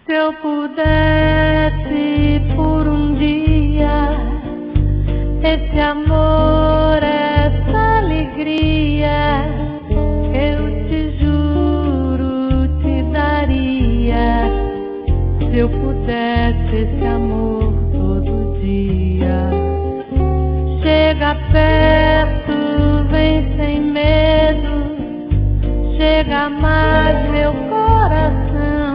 Se eu pudesse por um dia, esse amor, essa alegria, eu te juro, te daria. Se eu pudesse esse amor todo dia. Chega perto, vem sem medo, chega mais meu coração.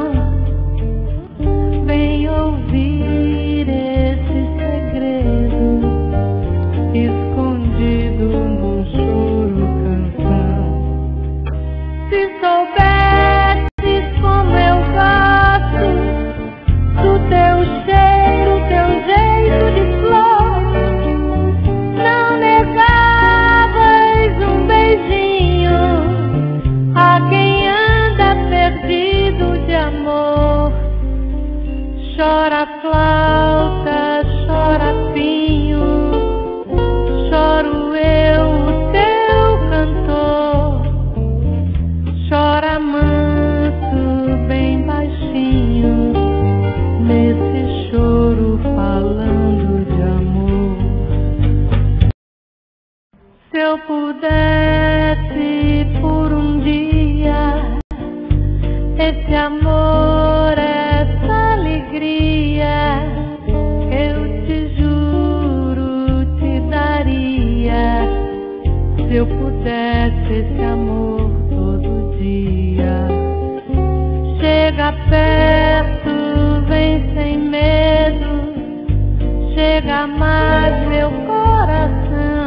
Vem ouvir esse segredo, escondido num choro canção. Se soubesses como eu gosto do teu cheiro, teu jeito de flor, não negavas um beijinho a quem anda perdido de amor. Chora flauta, chora pinho, choro eu, o teu cantor. Chora manso, bem baixinho, nesse choro falando de amor. Se eu pudesse por um dia, esse amor, essa alegria, eu te juro, te daria. Se eu pudesse esse amor todo dia. Chega perto, vem sem medo, chega mais meu coração.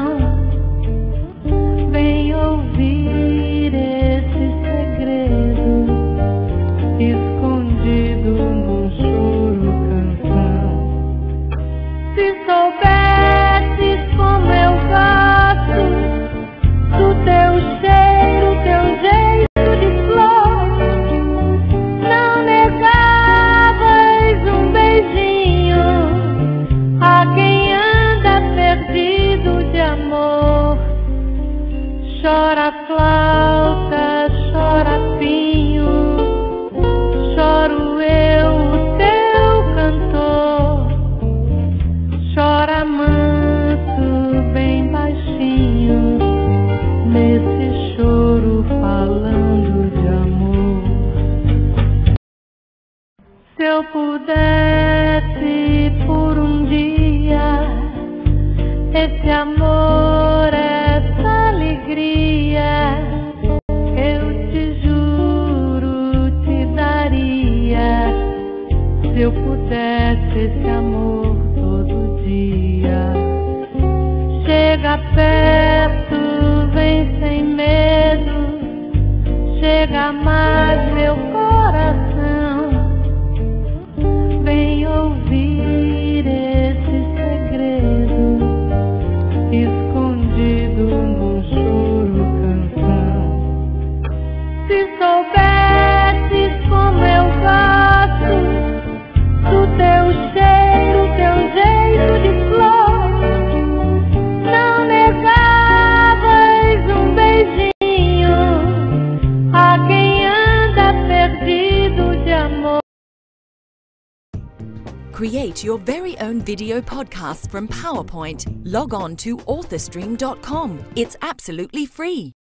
Vem ouvir esse segredo, escondido num choro canção. Se soubesses como eu gosto do teu cheiro, teu jeito de flor, não negavas um beijinho a quem anda perdido de amor. Chora flauta, chora pinho, choro eu, o teu cantor. Chora manso, bem baixinho, nesse choro falando de amor. Se eu pudesse por um dia, esse amor, essa alegria, eu te juro, te daria. Se eu pudesse esse amor todo dia. Chega perto, vem sem medo, chega mais meu coração. Vem ouvir esse segredo, escondido num choro canção. Se soubesses como eu gosto do teu cheiro, teu jeito de flor, não negavas um beijinho a quem anda perdido de amor. Create your very own video podcast from PowerPoint. Log on to authorstream.com. It's absolutely free.